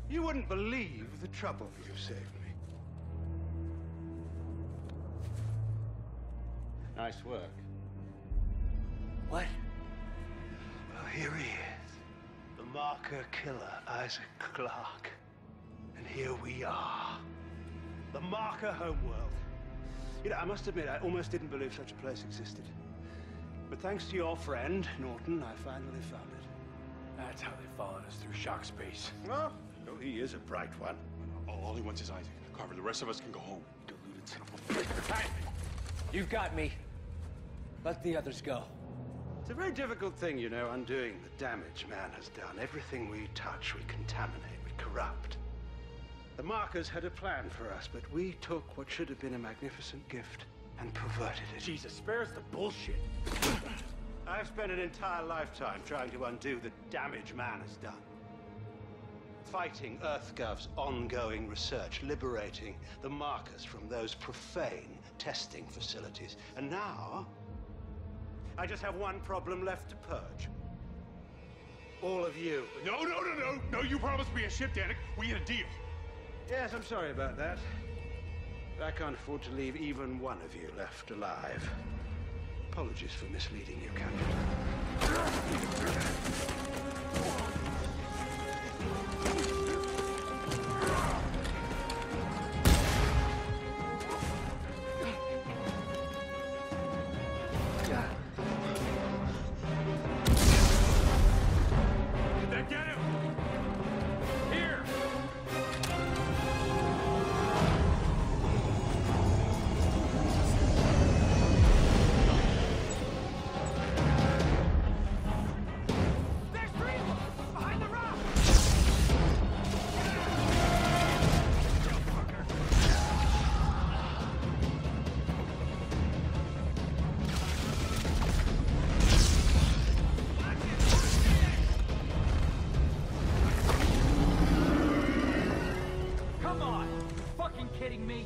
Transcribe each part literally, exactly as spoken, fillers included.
You wouldn't believe the trouble you've saved me. Nice work. What? Well, here he is. The marker killer, Isaac Clarke. And here we are. The marker homeworld. You know, I must admit, I almost didn't believe such a place existed. But thanks to your friend, Norton, I finally found it. That's how they followed us through shock space. Well, oh, he is a bright one. All, all he wants is Isaac. Carver, the rest of us can go home. Deluded son of a bitch. Hey! You've got me. Let the others go. It's a very difficult thing, you know, undoing the damage man has done. Everything we touch, we contaminate, we corrupt. The markers had a plan for us, but we took what should have been a magnificent gift and perverted it. Jesus, spare us the bullshit. I've spent an entire lifetime trying to undo the damage man has done. Fighting EarthGov's ongoing research, liberating the markers from those profane testing facilities. And now, I just have one problem left to purge. All of you. No, no, no, no. No, you promised me a ship, Danik. We had a deal. Yes, I'm sorry about that. I can't afford to leave even one of you left alive. Apologies for misleading you, Captain. Kidding me?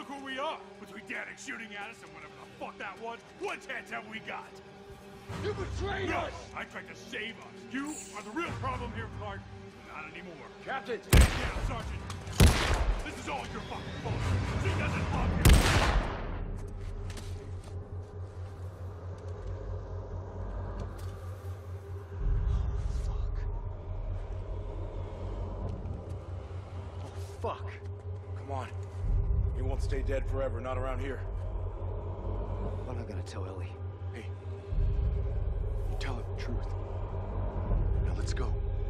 look where we are. Between Danik shooting at us and whatever the fuck that was, what chance have we got? You betrayed No, us! I tried to save us. You are the real problem here, Clark. Not anymore. Captain! Stand down, Sergeant. This is all your fucking fault. She doesn't love you. Fuck. Come on. He won't stay dead forever, not around here. What am I gonna tell Ellie? Hey, you tell her the truth. Now let's go.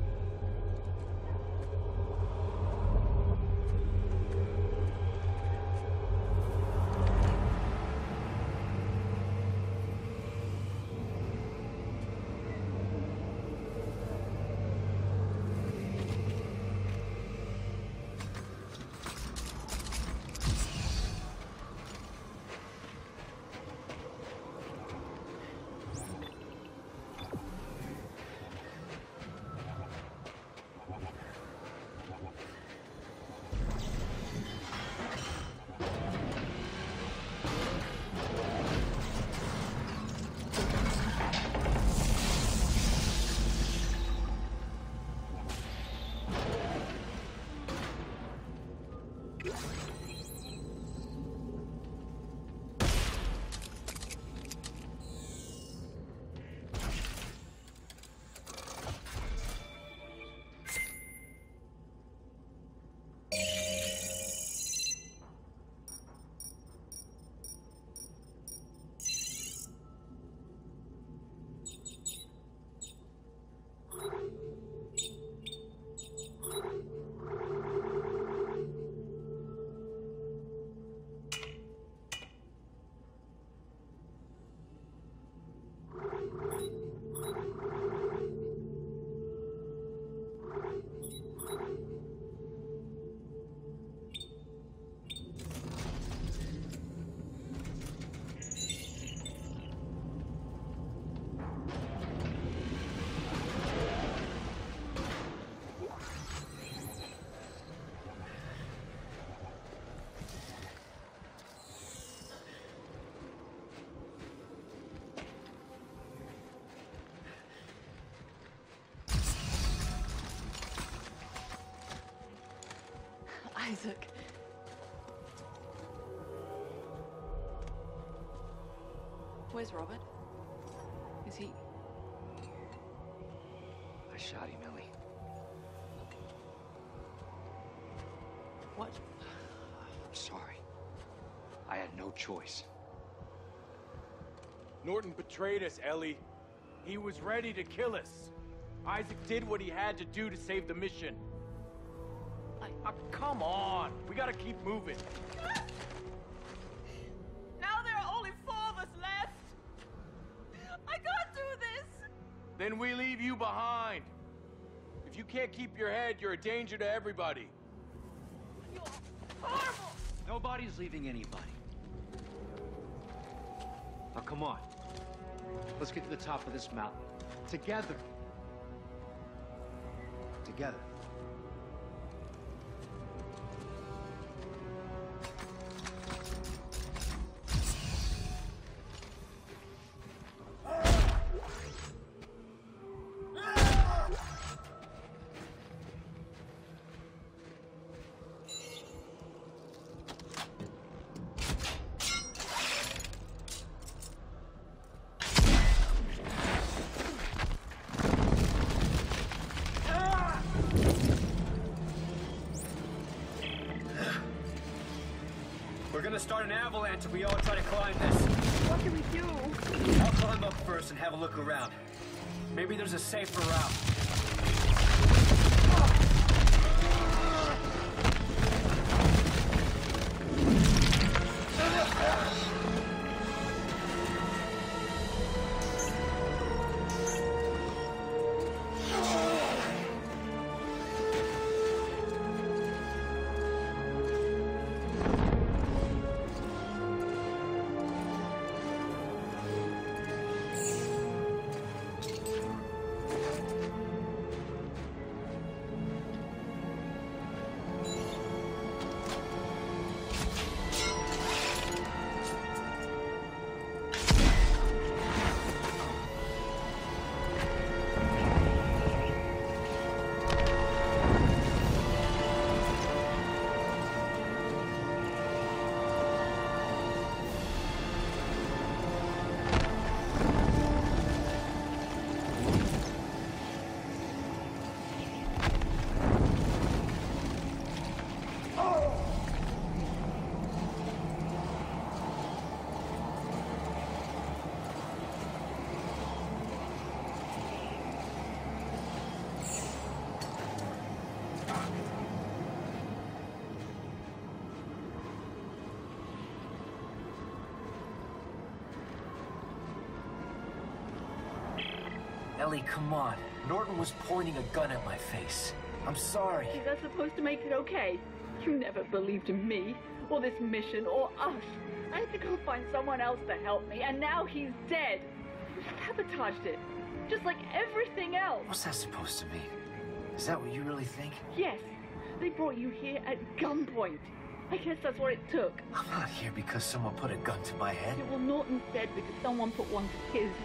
Isaac. Where's Robert? Is he... I shot him, Ellie. What? I'm sorry. I had no choice. Norton betrayed us, Ellie. He was ready to kill us. Isaac did what he had to do to save the mission. I... Ah, come on. We gotta keep moving. Now there are only four of us left! I can't do this! Then we leave you behind. If you can't keep your head, you're a danger to everybody. You're horrible! Nobody's leaving anybody. Now, come on. Let's get to the top of this mountain. Together. Together. We're gonna start an avalanche if we all try to climb this. What can we do? I'll climb up first and have a look around. Maybe there's a safer route. Ellie, come on. Norton was pointing a gun at my face. I'm sorry. Is that supposed to make it okay? You never believed in me, or this mission, or us. I had to go find someone else to help me, and now he's dead. You sabotaged it, just like everything else. What's that supposed to mean? Is that what you really think? Yes, they brought you here at gunpoint. I guess that's what it took. I'm not here because someone put a gun to my head. Yeah, well, Norton said because someone put one to his.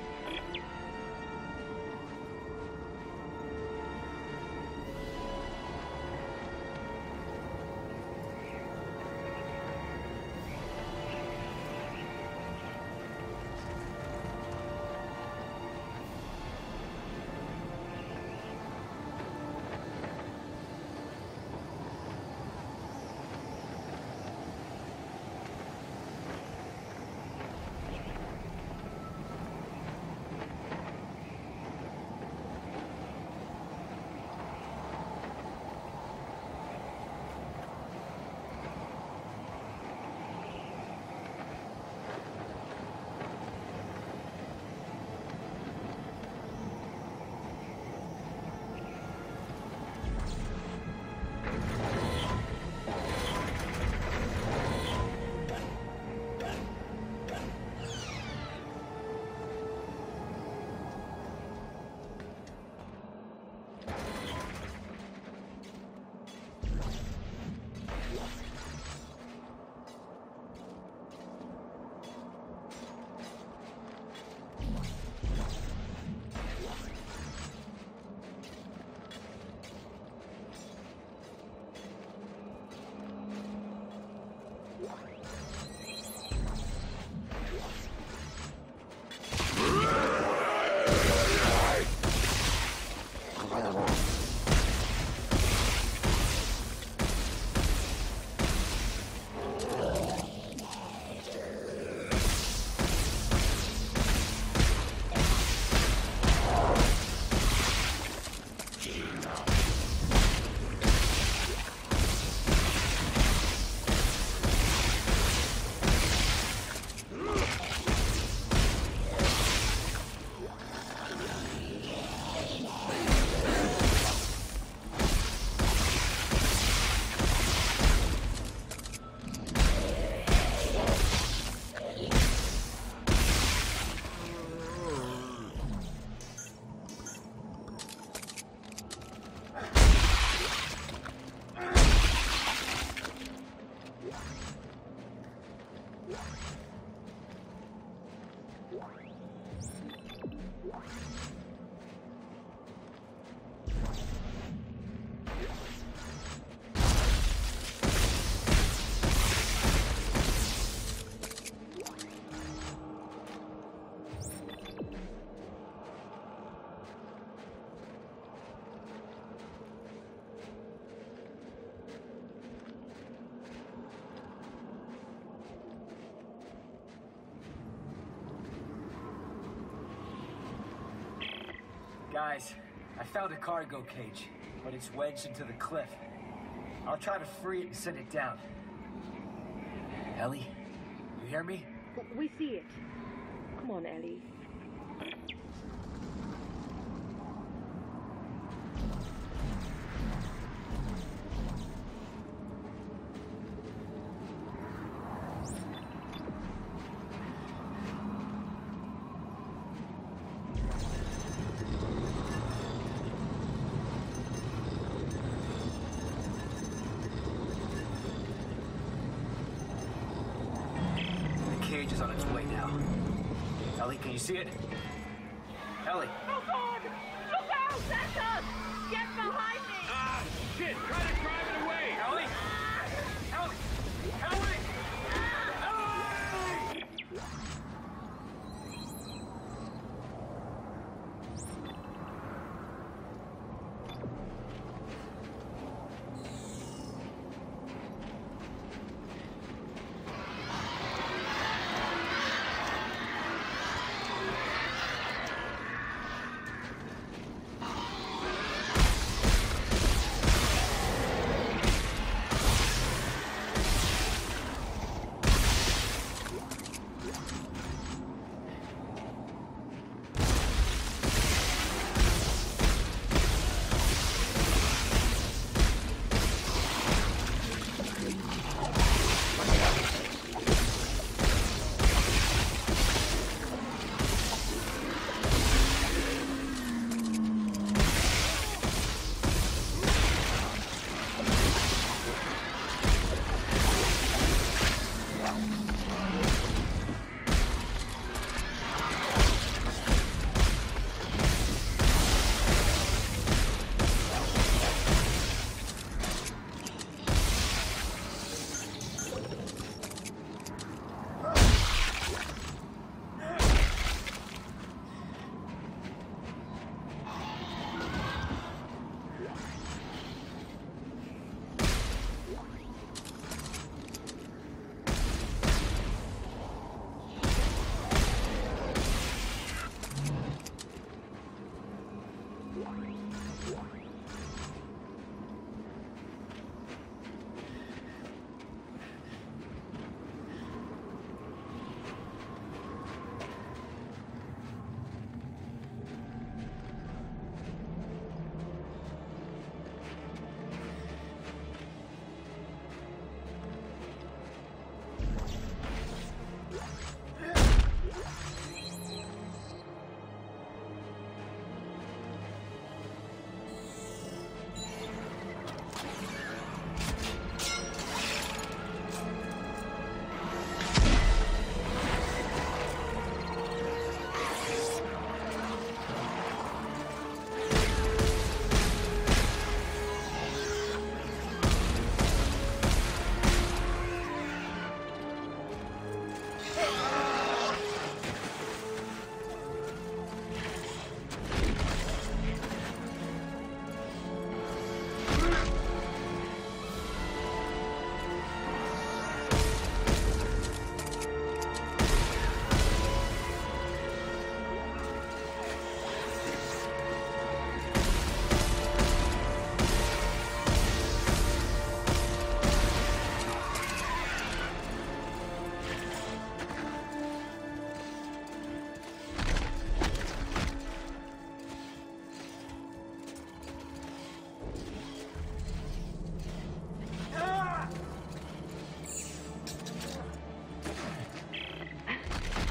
Guys, I found a cargo cage, but it's wedged into the cliff. I'll try to free it and send it down. Ellie, you hear me? We see it. Come on, Ellie. Cage is on its way now. Ellie, can you see it? Ellie! Oh, God! Look out! That's us! Get behind me! Ah, shit! Try to drive it away! Ellie! Ellie! Ellie! Ellie!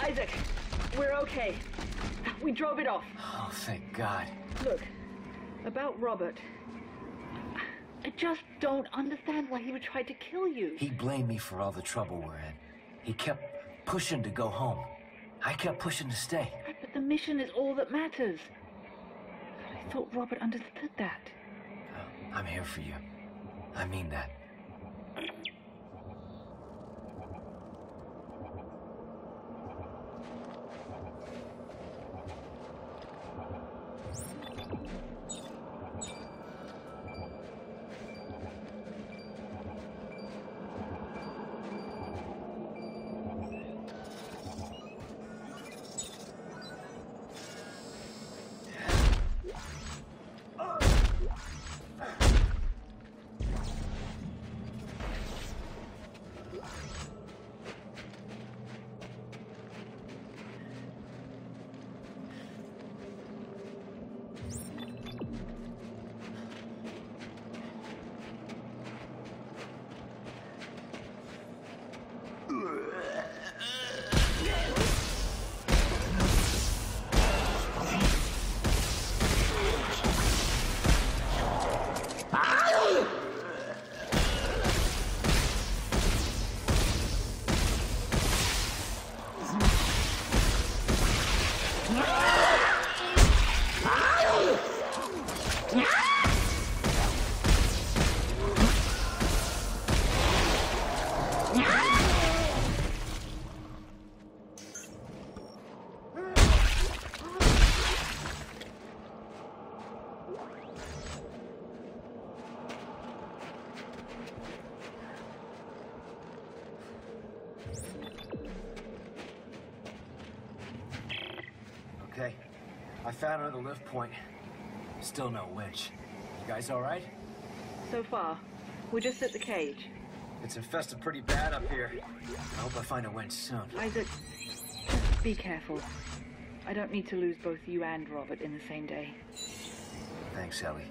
Isaac, we're okay. We drove it off. Oh, thank God. Look, about Robert, I just don't understand why he would try to kill you. He blamed me for all the trouble we're in. He kept pushing to go home. I kept pushing to stay. But the mission is all that matters. I thought Robert understood that. Oh, I'm here for you. I mean that. Okay, I found another lift point. Still no winch. You guys all right? So far, we're just at the cage. It's infested pretty bad up here. I hope I find a winch soon. Isaac, just be careful. I don't need to lose both you and Robert in the same day. Thanks, Ellie.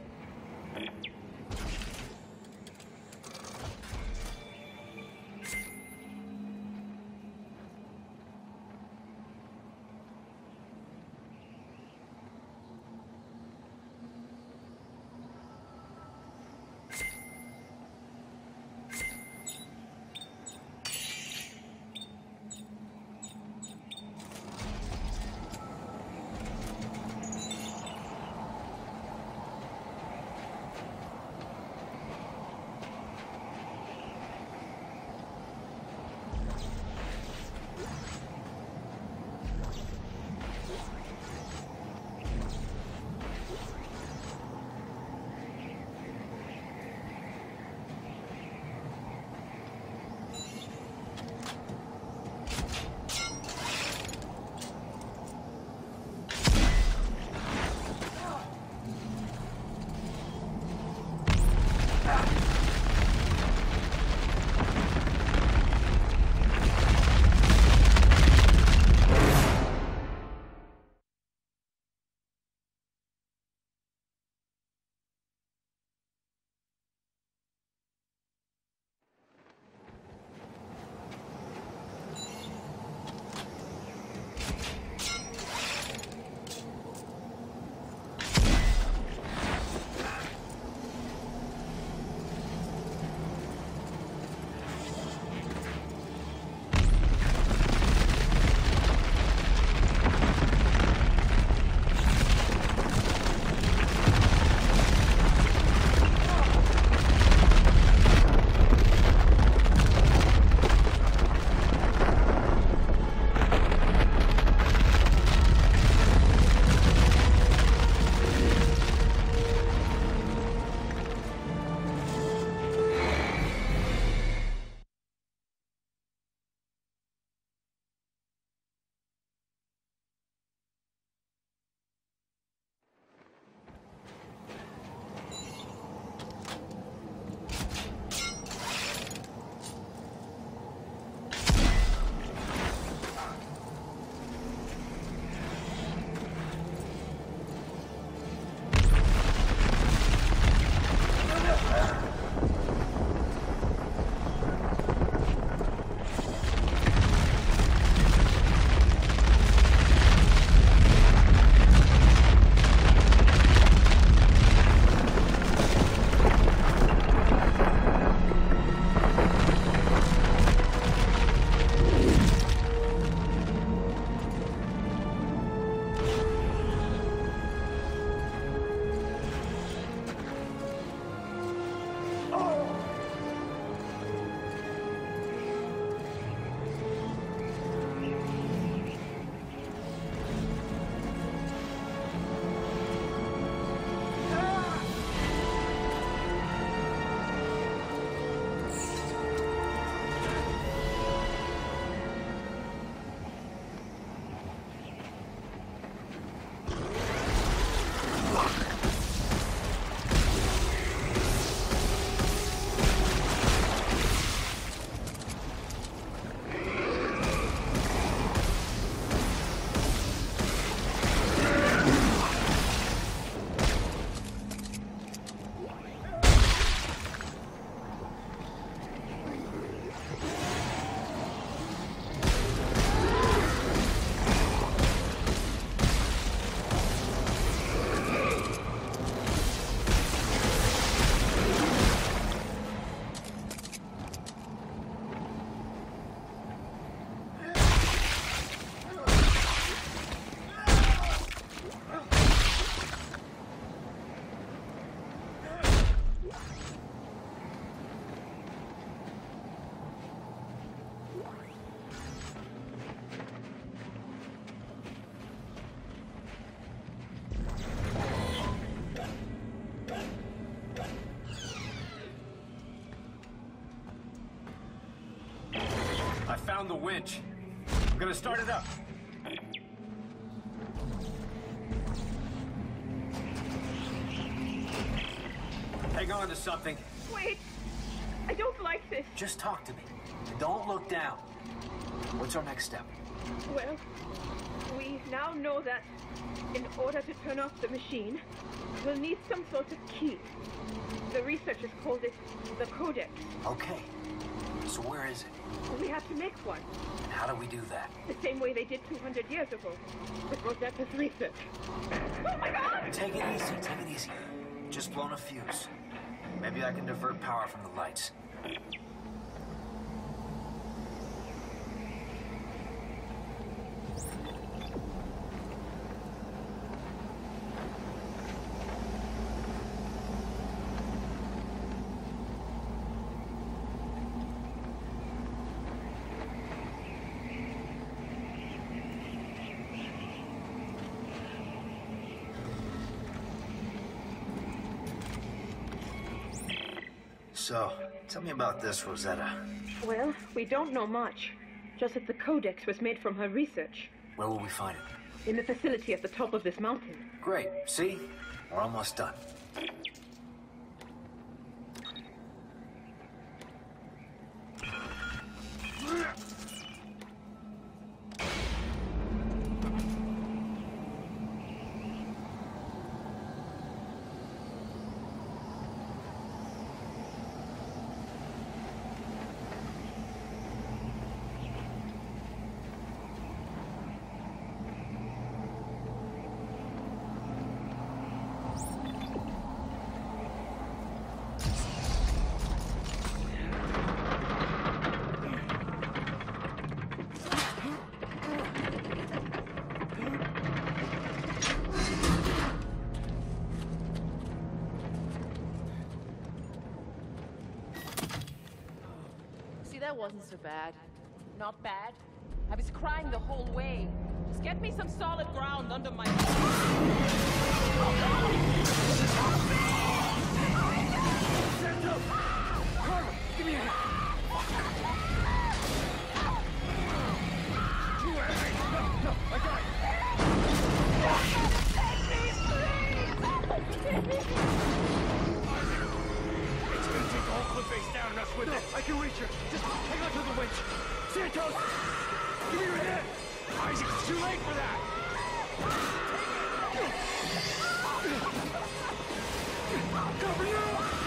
found the winch. I'm gonna start it up. Hang on to something. Wait! I don't like this. Just talk to me. Don't look down. What's our next step? Well, we now know that in order to turn off the machine, we'll need some sort of key. The researchers called it the Codex. Okay. So where is it? We have to make one. And how do we do that? The same way they did two hundred years ago with Rosetta's research. Oh my God! Take it easy, take it easy. Just blown a fuse. Maybe I can divert power from the lights. So, tell me about this, Rosetta. Well, we don't know much. Just that the Codex was made from her research. Where will we find it? In the facility at the top of this mountain. Great. See? We're almost done. That wasn't so bad. Not bad. I was crying the whole way. Just get me some solid ground under my... Carla, give me a hand. No, I got It's gonna take the whole cliff face down and us with it. I can reach her. Just hang on to the winch. Santos! Give me your hand! Isaac, it's too late for that! Cover you!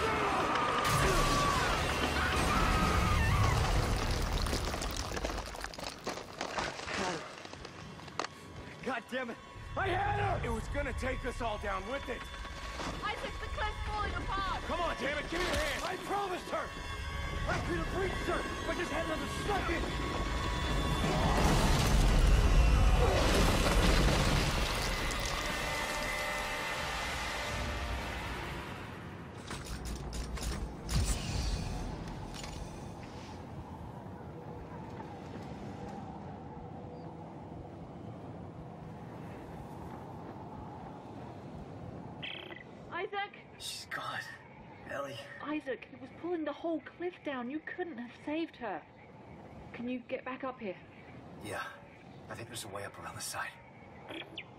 God damn it! I had her! It was gonna take us all down with it. Isaac, the cliff's falling apart! Come on, damn it, give me your hand! I promised her! I could have reached her, but just had another second! Isaac! She's gone. Ellie. Isaac, it was pulling the whole cliff down. You couldn't have saved her. Can you get back up here? Yeah. I think there's a way up around the side.